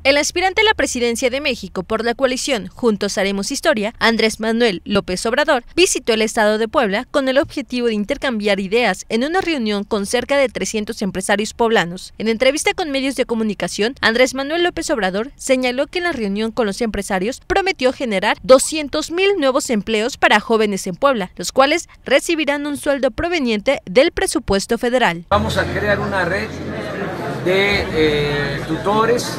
El aspirante a la presidencia de México por la coalición Juntos Haremos Historia, Andrés Manuel López Obrador, visitó el estado de Puebla con el objetivo de intercambiar ideas en una reunión con cerca de 300 empresarios poblanos. En entrevista con medios de comunicación, Andrés Manuel López Obrador señaló que en la reunión con los empresarios prometió generar 200,000 nuevos empleos para jóvenes en Puebla, los cuales recibirán un sueldo proveniente del presupuesto federal. Vamos a crear una red de tutores.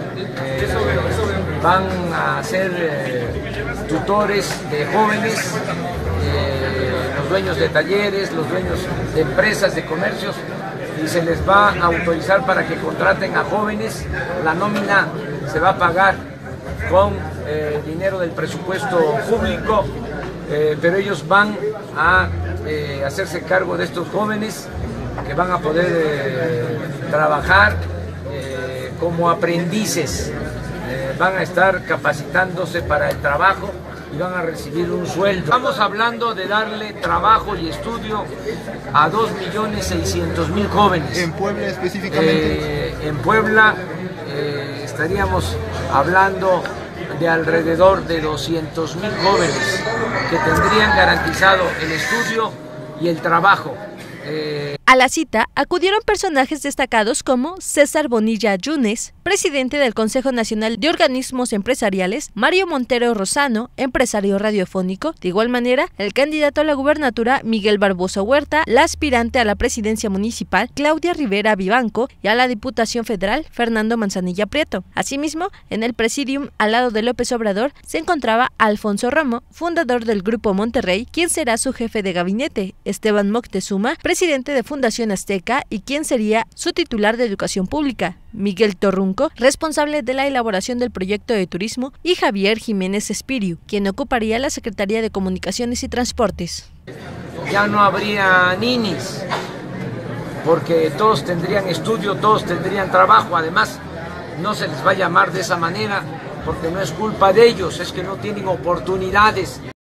Van a ser tutores de jóvenes, los dueños de talleres, los dueños de empresas, de comercios, y se les va a autorizar para que contraten a jóvenes. La nómina se va a pagar con dinero del presupuesto público, pero ellos van a hacerse cargo de estos jóvenes que van a poder trabajar como aprendices. Van a estar capacitándose para el trabajo y van a recibir un sueldo. Estamos hablando de darle trabajo y estudio a 2,600,000 jóvenes. ¿En Puebla específicamente? En Puebla estaríamos hablando de alrededor de 200,000 jóvenes que tendrían garantizado el estudio y el trabajo. A la cita acudieron personajes destacados como César Bonilla Yunes, presidente del Consejo Nacional de Organismos Empresariales, Mario Montero Rosano, empresario radiofónico, de igual manera el candidato a la gubernatura Miguel Barbosa Huerta, la aspirante a la presidencia municipal Claudia Rivera Vivanco y a la Diputación Federal Fernando Manzanilla Prieto. Asimismo, en el presidium al lado de López Obrador se encontraba Alfonso Romo, fundador del Grupo Monterrey, quien será su jefe de gabinete, Esteban Moctezuma, presidente de Fundación Azteca, y quien sería su titular de Educación Pública, Miguel Torrunco, responsable de la elaboración del proyecto de turismo, y Javier Jiménez Espiriu, quien ocuparía la Secretaría de Comunicaciones y Transportes. Ya no habría ninis, porque todos tendrían estudio, todos tendrían trabajo. Además, no se les va a llamar de esa manera porque no es culpa de ellos, es que no tienen oportunidades.